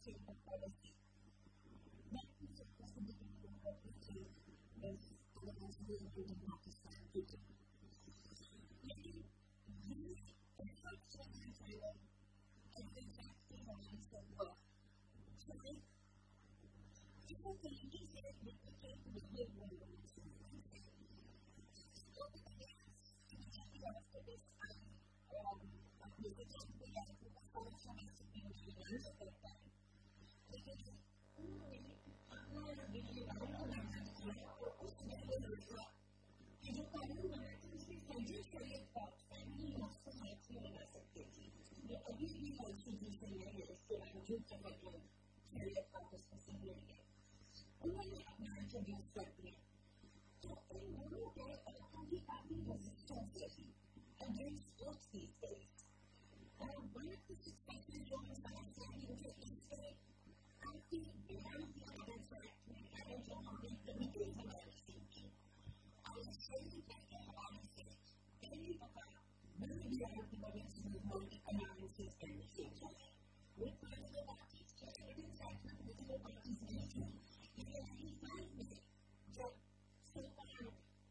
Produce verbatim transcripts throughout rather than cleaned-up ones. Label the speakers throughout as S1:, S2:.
S1: shape of policy. That is a possibility of what we do is the most real Pakistan people. Maybe these infrastructure and training and exactly lines of work. So people can use it with the case of the real world. After this, um, we could just be able to perform some activities at that time. Because, really, I'm not a video, I don't know what I'm doing, or also the other as well. I don't know what I'm doing, I do carry a thought, family also like you and us at fifty. I usually like to do some areas, so I do come up with carry a thought as possibility. And then I have my introduced something. So, in one day, I can be happy with the story. And doing sports these days. Um, one of the successes of the understanding of the state, I think behind the other side, to encourage and make the meetings of our thinking. I was saying that in honesty, any of our really are the moments of movement, analysis, and research. With political parties, to evidence that the political parties nature, if there are any five minutes, that so far,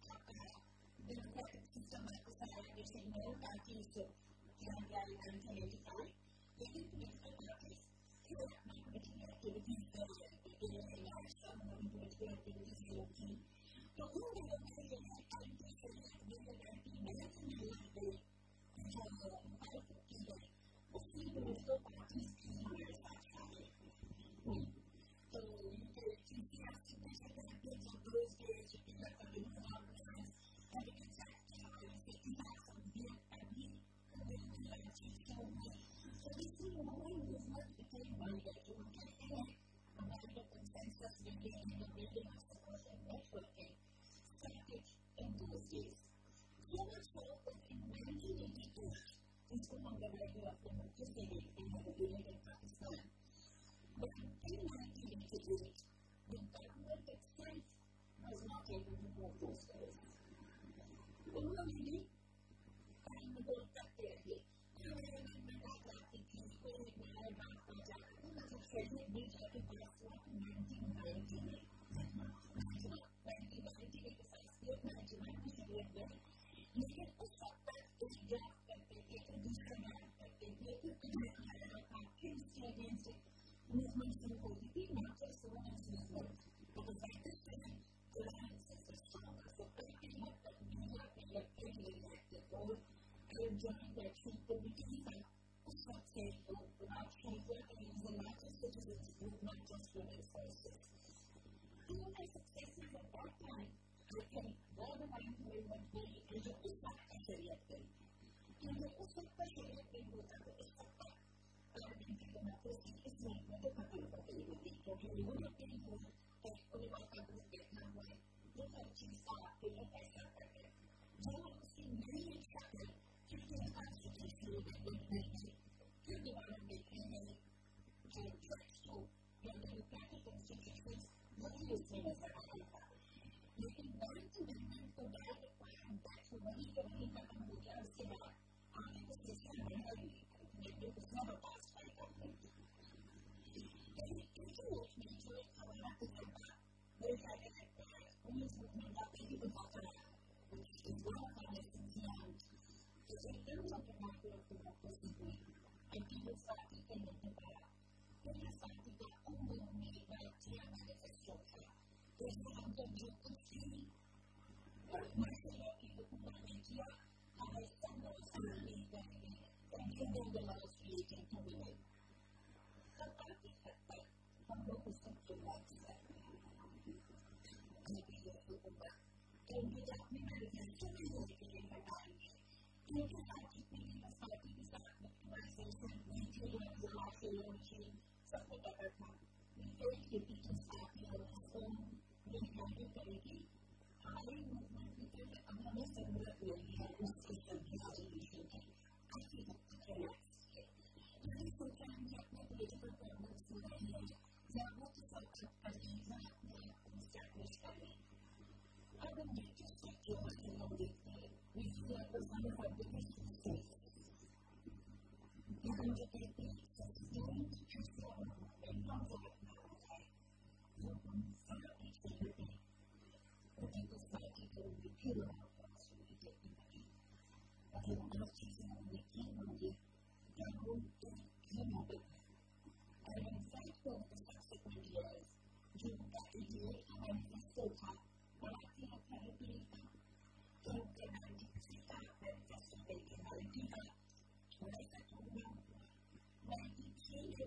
S1: the democratic system like the Federation of no parties to January nineteen eighty-five, leading to political parties to marketing activities that are beginning in large some political activities locally. So, who will say that I'm just saying that we are going to be managing the way in terms of how to do that? We'll see political parties in the years after. So, you can see how significant things of those days you can let them know about the times. And it is actually fifty thousand years and we and then we are achieved so much. So we see more movement between one that you will get in a wider consensus building and the building of social networking started in those days. So much so that in nineteen eighty-two, this was on the radio of the multidisciplinary in the beginning in Pakistan. But in nineteen eighty-eight, the government itself was not able to move those goals. Similarly, and the book that they did, you may remember that the people in the Nighat project was a treasure which had to pass through nineteen ninety. nineteen ninety, it was a split nineteen ninety period. Lekin उस वक्त इस gap करते थे कि दूसरे gap करते थे कि इन्हें हमारा पाकिस्तान के अगेंस्ट मूवमेंट शुरू हो गई थी, not just women's movement, because at this time, the alliances were stronger. So, everything had to be like dialectical and join their truth committees and push up saying, oh, without children, and it was the largest citizens group, not just women's voices. Two of their successes at that time, I think, were the Ninth Amendment Bill and the Islamic Sharia Bill. And the Islamic Sharia Bill was at the Islamic parliamentary democracy is not what the country of the Liberty. So, you would have been able to take all of our countries Vietnam way, look at things that they look at South Africa. So, I see many accepted to the constitution that would make it to the one of the enemy to trust to the democratic institutions, what do you say as Africa? You can learn to amendment the dialectical and back to what you can make up on the other side on the system and how you can make it never passed by government. And if you look into it, I would have to come back. There's like a women's movement that they even talk about, which is one of our lessons learned. Is that there was a matter of democracy and people started to make the bar. People started to only made by their manifesto. There's a lot of you could see myself people who are in here, and I stand on the family and give them the laws relating to women. But I think that that one more perspective like that. Maybe you'll feel that. And you don't remember the story of the in her mind. You can actually be in a party to start victimization, weekly and the last year machine, something like that. We take the people's party on its own, we have the party. I movement because I'm not a similar way, I was just a resolution. I think it's correct. Many sometimes get my political problems in my head. They are not just like a visa, not established by me. I would make just like you want to know this. We feel like the one of our biggest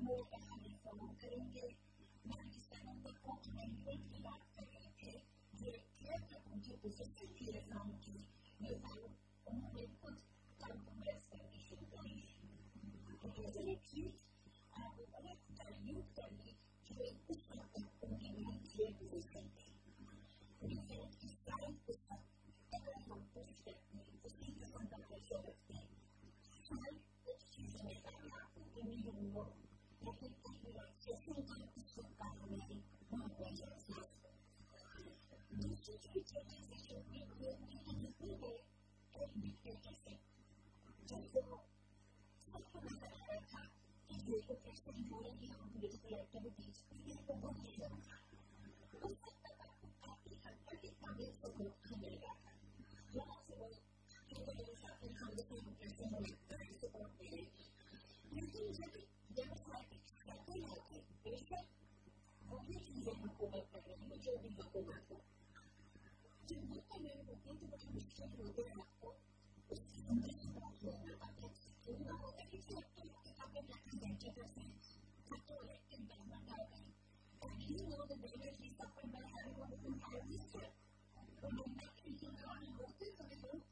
S1: वो कहानी follow करेंगे. मैं इस तरह का continental की बात कर रहे थे जो क्लियर था उनकी पोजीशन क्लियर था उनकी ये उन्होंने खुद कॉम्प्रोमाइज करनी शुरू करी. इसलिए ठीक वो बहुत डाइल्यूट कर ली जो कुछ हद तक उनकी बड़ी क्लियर पोजीशन थी. रिजल्ट की साइड के साथ अगर हम पुश करते हैं उसी किस्म का प्रेशर रखते हैं शायद कुछ चीज़ें में मैं आपको कमी दूंगा लेकिन कई बार जैसे कि इससे काम नहीं वहाँ पर जाता है. दूसरी चीज़ रियलाइजेशन की होती है एक डिक्टेटरशिप जैसे सबको नजर आ रहा था कि जो एक प्रेशर हो रही है पॉलिटिकल एक्टिविटीज ये तो बहुत ही ज़्यादा था. उस वक्त तक आपको काफ़ी हद तक इस्लामिक सपोर्ट मिलेगा था. यहाँ से वो मेरे साथ में हम लोग को कैसे लगता है सपोर्ट दे रहे लेकिन जब डेमोक्रेटिक सर्कल आके बेशक वही चीज़ें हुकूमत कर रही है जो भी हुकूमत हो जब वो कर रहे होते हैं तो बड़ा मुश्किल होता है आपको उसकी अंदर सपोर्ट लेना ताकि क्यों ना हो कि सिर्फ आपके रिप्रेजेंटेटिव से तो इलेक्टेड गवर्नमेंट आ गई and you know the way that he suffered by having one of the highest when I'm not thinking about it both is I know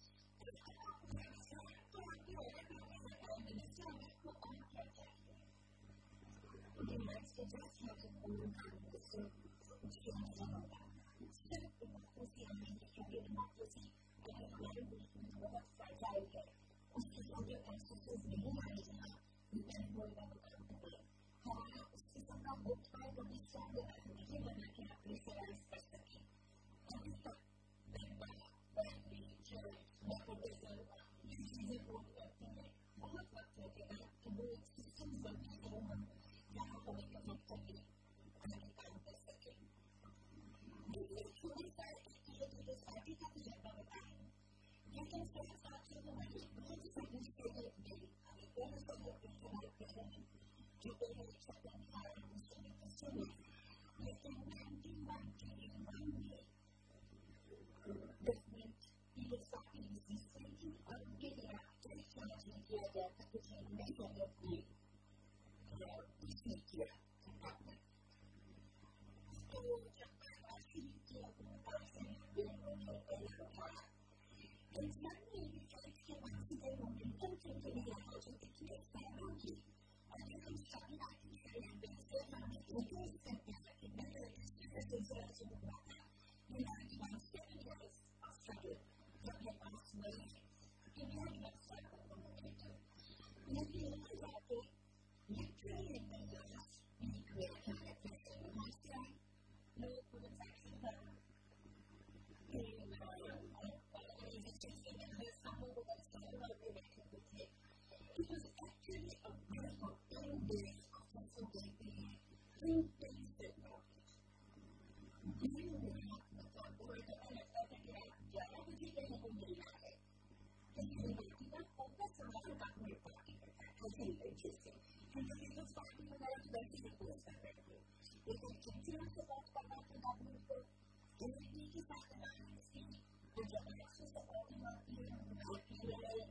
S1: तो आपके अलग अलग मिनिस्टर में को ऑन किया जाएगा. यूनाइटेड स्टेट्स में तो पूर्ण काम मिनिस्टर Shehla Zia होगा. सिर्फ डेमोक्रेसी आने की क्योंकि डेमोक्रेसी अगर हमारे मुल्क में बहुत फ्रैजाइल है उसके लिए प्रोसेसेस नहीं आने जहाँ डिपेंड होगा वो काम करें हमारा उस किस्म का वोट पाए कभी स्ट्रॉन्ग नहीं बना कि आप प्रेशराइज कर सकें. अभी तक बैंडा बैंडी चर्च नेपोटिज्म ये चीज़ें वोट करती हैं बहुत वक्त लगेगा कि वो एक सिस्टम बनना शुरू हो जहाँ हमें कनेक्ट करके आगे काम कर सकें. दूसरी थोड़ी सा ये पार्टी का तजर्बा बताएं लेकिन साथ साथ जो हमारी बहुत सारी स्टेट में हमें बहुत सारे इस्तेमाल कर रहे हैं जो पहले छप्पन निकाल दूसरे में बच्चों में लेकिन नाइनटीन नाइंटी वन में गवर्नमेंट पीरियड पार्टी डिसीजन थी और उनके लिए एक चार्ज किया गया था कि जिन्होंने शरीयत में इसने किया तो जब राष्ट्रीय की हुकूमत से उन्होंने पहले उठाया इंसान ने ये चॉइस के बाद से मोमेंटम चलते नहीं रहा जो इतने सालों की अगर हम सभी बातें करें वैसे हमने इंक्रीज करते हैं कि मैंने इसका सिलसिला शुरू हुआ था ये ninety one seven years of struggle जब ये पास हुए इंडिया की अक्सर को मोमेंटम लेकिन यहाँ जाके literally in the last week में क्या है प्रेशर लास्ट टाइम लोग को इन्फेक्शन था It was actually a miracle. Ten days of consultation, two days of knowledge. You know what the word of Allah said that जहाँ मुझे कहीं को मिल रहा है, इसलिए बाकी का फोकस हमारे बात में पार्टी करता है, ऐसे ही अच्छे से. क्योंकि ये लोग पार्टी वगैरह तो वैसे ही पोस्ट कर रहे थे, लेकिन कितना सपोर्ट करना था गवर्नमेंट को, यूनिटी के साथ बनाना इसकी, तो जब एक्शन सपोर्टिंग होती है, आपकी लड़ाई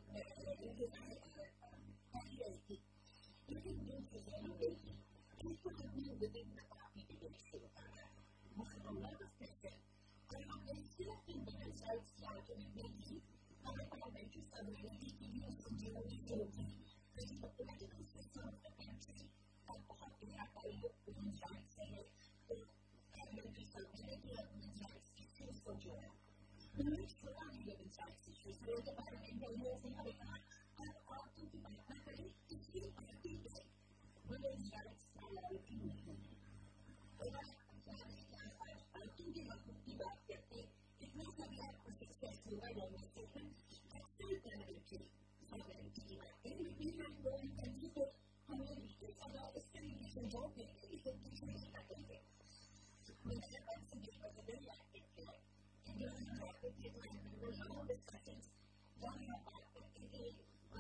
S1: लेकिन जो चीज़ें हम देखी इसको हमने विभिन्न पार्टी डिबेट शुरू करा बहुत लंबा डिस्कशन और हमने सिर्फ इन दोनों साइड्स की आर्गुमेंट देखी हमें पार्लियामेंट्री स्टेबिलिटी की भी उसको जरूरी होगी क्योंकि the political system of the country का बहुत गहरा ताल्लुक वुमेन्स राइट्स से है तो पार्लियामेंट्री स्टेबिलिटी और वुमेन्स राइट्स इश्यूज को जोड़ा. उन्होंने छोड़ा नहीं वुमेन्स राइट्स इश्यूज वो तो पार्लियामेंट से हमें कहा अब औरतों की बात न करें इसकी पार्टी में women's rights priority नहीं है. अगर औरतों के हकों की बात करते कितना सभी आपको सक्सेस होगा लेजिस्लेशन एक्सेल पैरामिट्री पैरामिट्री की बात करें लेकिन हम लोग इन कंट्री को हमें भी अगर इस तरीके से जॉब देंगे लेकिन दूसरे नहीं करेंगे. मैंने बात से देख कर नहीं आते थे इंडिया में जाते थे तो हम लोग लॉन्ग डिस्कशंस जहाँ हम बात करते थे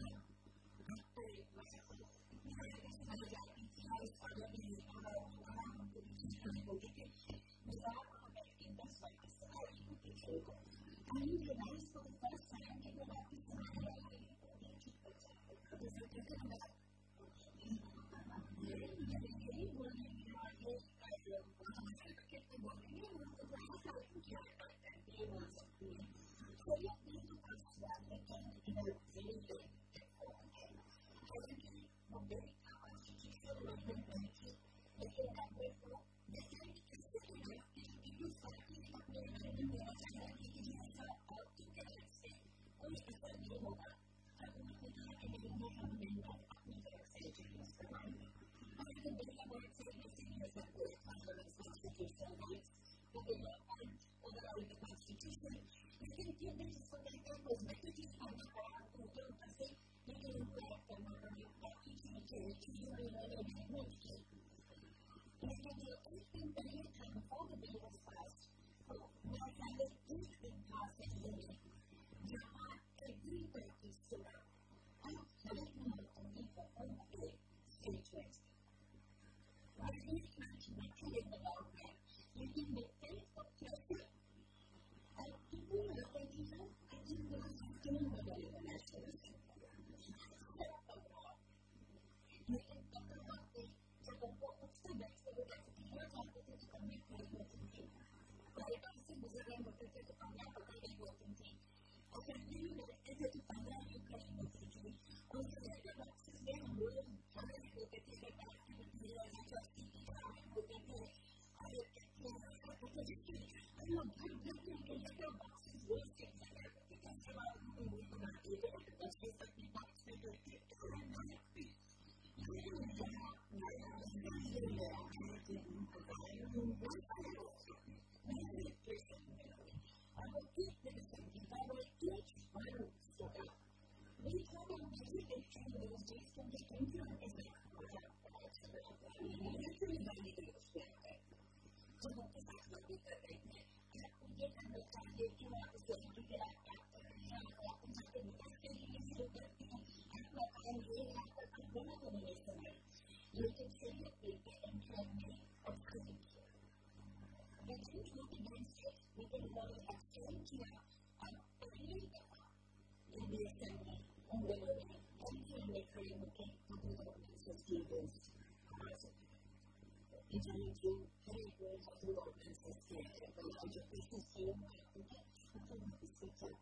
S1: I जाती थी और इस वाले भी हमारा हमारा हमको भी चीज़ें होती थी मेरा हमें एक दस साल की सवारी होती थी and you realize for the first time कि जब आपकी सवारी आई तो ये चीज़ कर सकते हैं जैसे कहते हैं become men of upheld surgeries for life. I haven't been able to say this in years that were Parliament's constitutional rights, but they were on overall the Constitution. I think the basis for that was that it is on the ground who don't say they can work and not only that each and every usually when they have no key. And I think the only thing that you can before the bill was passed, my family is in process of it. You are every practice to know. I'm telling you to make a own big state risk. When this country mentioned in the law that you can make things of pleasure, and people are thinking, I think there is a skill in the internationalism. You can talk about the sort of what was the next thing that's the years after the community working team. But it also was a very important thing to find out about the working team. I can really know that it's to find out you can working team. Also, there are lots of them who are trying to get the activity as a trustee and working team. I would get to I know I'm looking at the boxes wasting there because there are people who are not able to do this, but the boxes are good and not free. I don't know how I was really in there and I didn't provide one final maybe a person I will keep this something, I will teach one story. We told them that we can train those days to get into it as a I mean, it's really not even a story. So what does that look like? We get understand it, you know, it's going to get out after, you know, often something that can be used to get the like I'm really after I'm going to be listening. You can say that we get into a need of food. We can talk against it, we can really have some care of every in the assembly, on the way, and in the framework of the government's students. In order to pay for the government's care, the larger business here, and that's something that is so tough.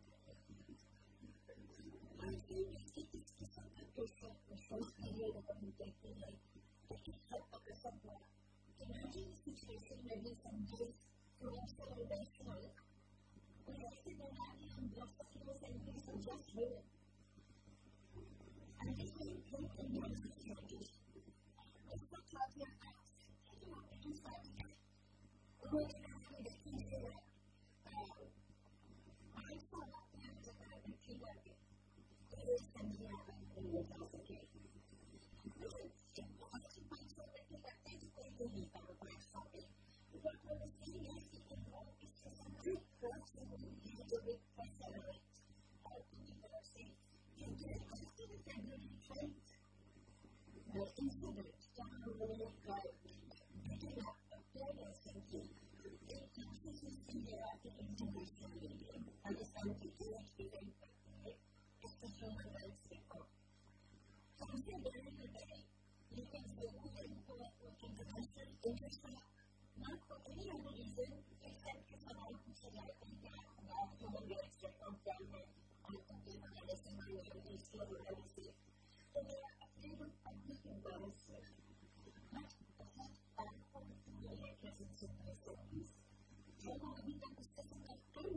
S1: I think it's just to some person, the first period of the day, like, the effect of the subway. Imagine a situation where there's some days for a celebration, where I sit around and bless the people and do some just women. And this is important in terms of changes. It's not talking about inside who is actually the key to it. I saw that there was a kind of key work. It is something that I'm going to tell the key. Which is important to so that you can basically do it by the way something. What we're seeing is the involved is just a good person who needs a big personality of the university. You get a student and really train the incident down really good. Picking up a fairness thinking, it consistency there at the international meeting, understand the image within it's the human rights report. So at the end of the day, you can say who is important for international interest, not for any other reason, except for someone who should like to get more human rights report government on the human rights and minorities to the legacy. So they are afraid of public embarrassment. But and from the presence of those things. So, we can discuss about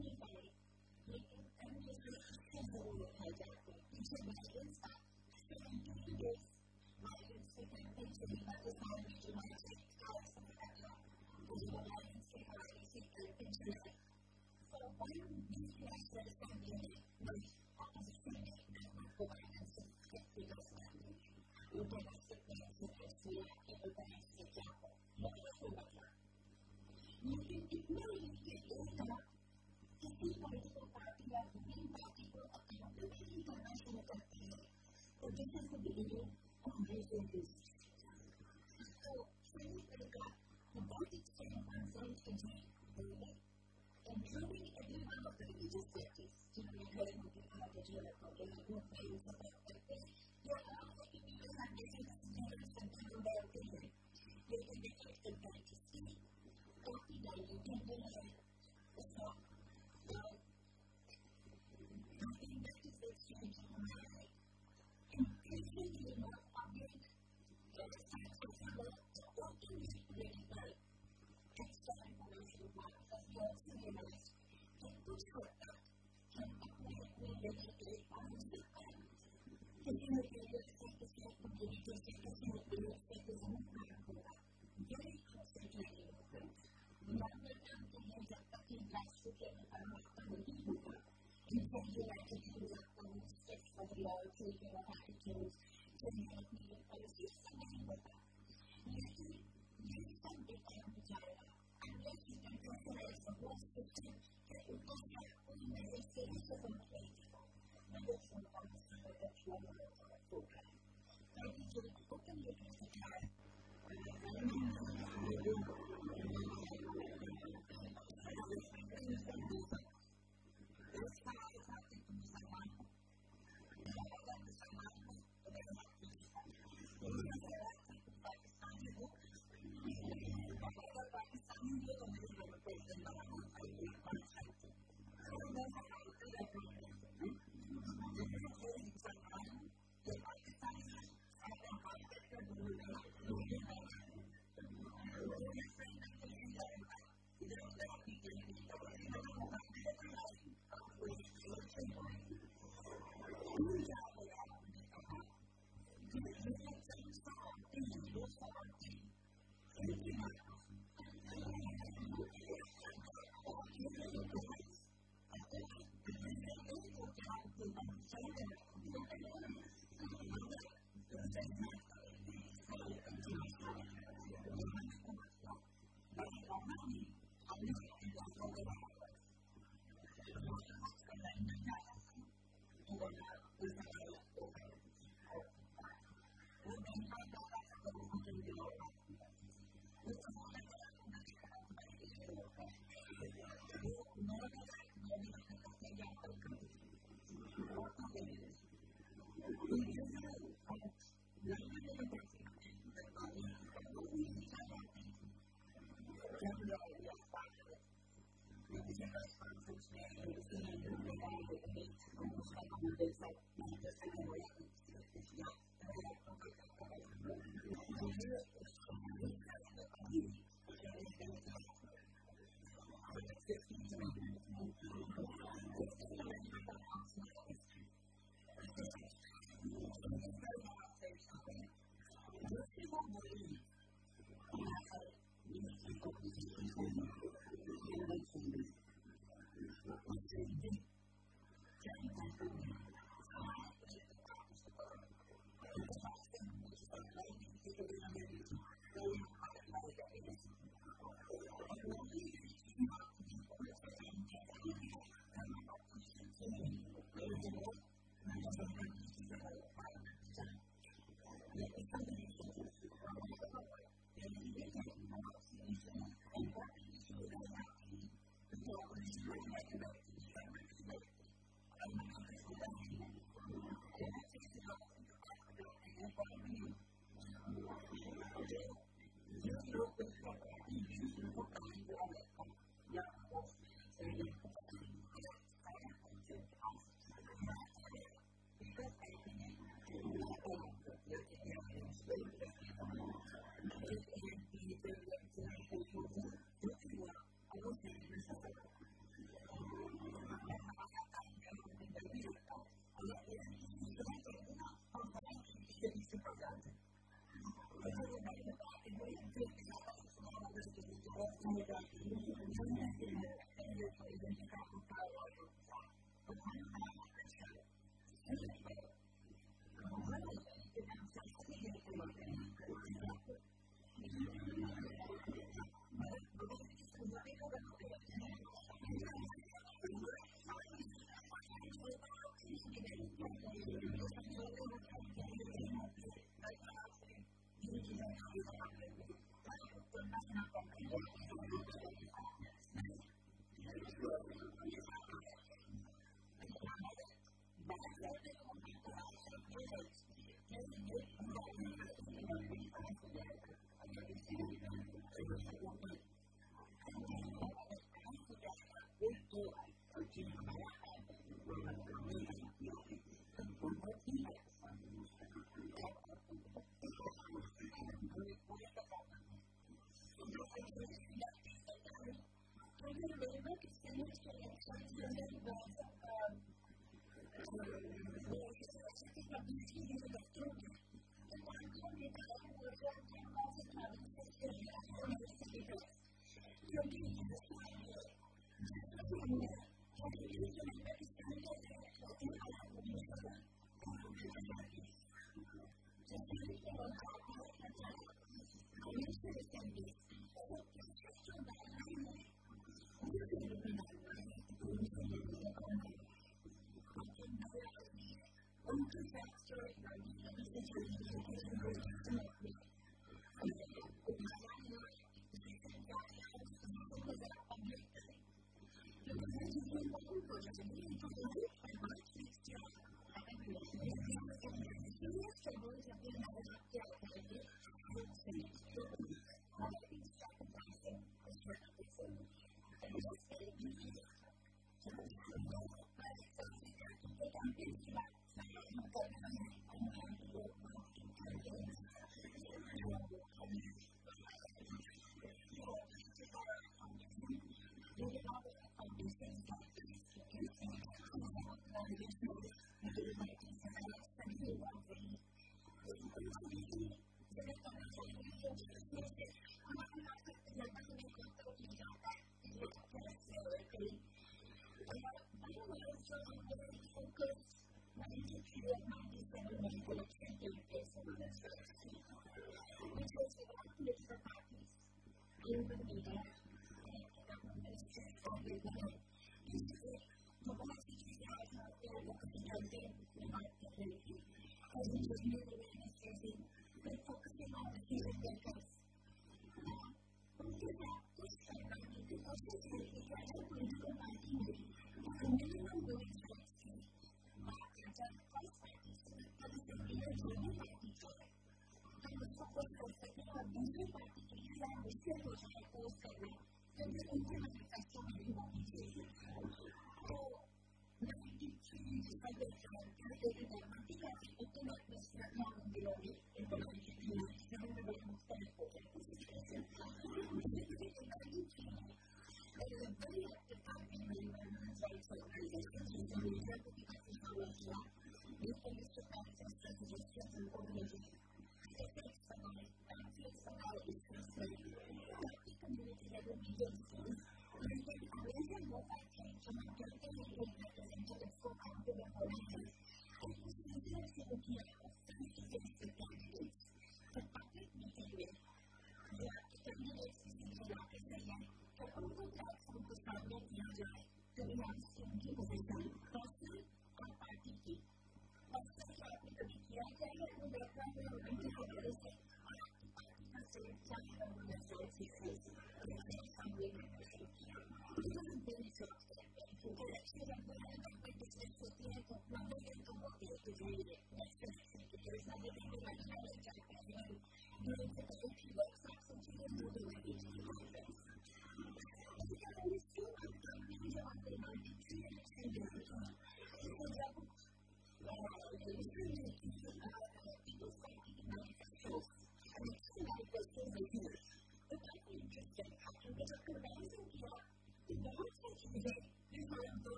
S1: taking or attitudes to make media policies something like that. You have to use some big material unless you can personalize the whole system that you can have only very serious of a plate. Number four comes under the trauma program. I think you can open your computer. This guy is talking to someone.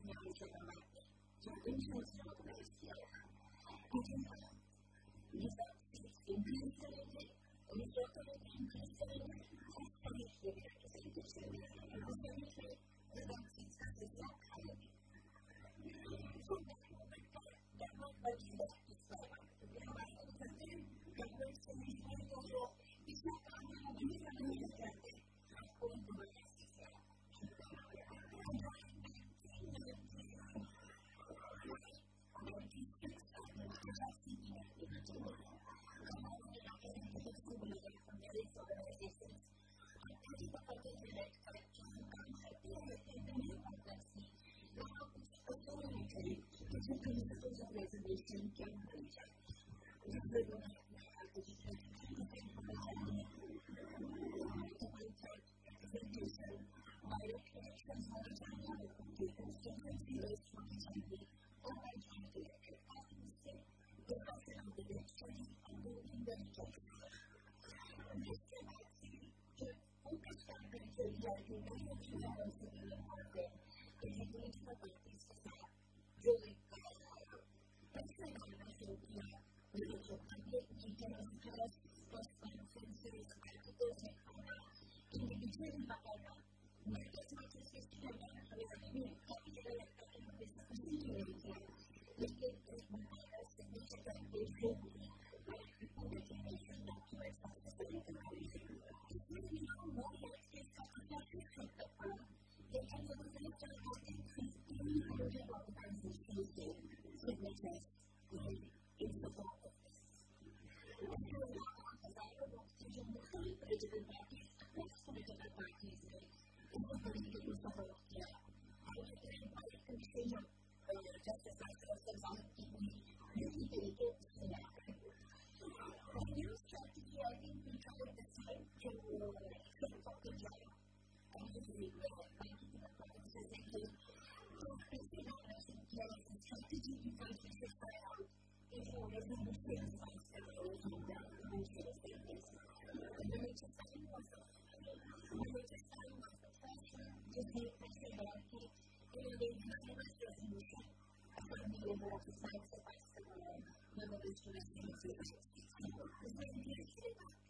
S1: non-military army. So international organization. And then, Nighat is incarcerated, relocated incarcerated, and punished with representation. And also, Nighat is as a academy. So, that was what you left to say. You know, I think that that was the reason why I thought, it's not that I'm not going to do that. I'm going to do it. Principles of reservation can be checked. This is what I have to check. Representation, direct connections on the channel of the constituency based from the channel, or by trying to get it out of the state, the person of the election, and moving the text. This can actually focus on the change that we know that we have also been important in the need for practice to start really. That's like a national deal. We look at public details, press, press conferences, articles, and all that. Can be determined by all that. Not as much as this to them, we are doing popular and this procedure here. We think that we have a significant issue with people that can make some documents of the same information. If we know more like this, I could not just take the phone. They can look at the fact that increase in the order of organizations signatures in support of this. And so now, as I will to join the three political parties, across political parties, in the political support here, I would like to invite the Commission of Justice Myself on the really delicate scenario. The new strategy, I think, we tried this time to set up the job and usually we're thanking the provinces and the Christian honors in place and strategy because we should try out is always in the same place that we always do that in the same place. And the religious time was the religious time was the pressure to take pressure back in a unanimous resolution about the overall society of the world, whether it's to the same place. So, the same place